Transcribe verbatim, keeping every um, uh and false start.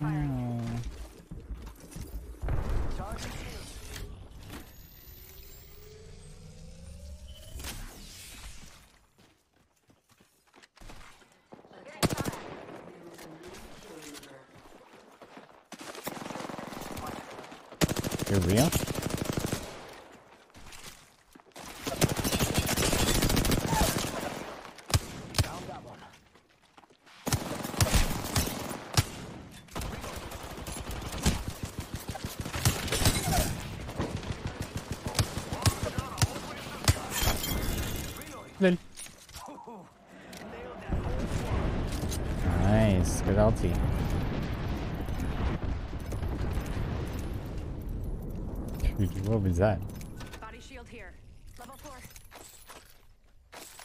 Oh. You're real? Lol. Nice, good ulti. Dude, what was that?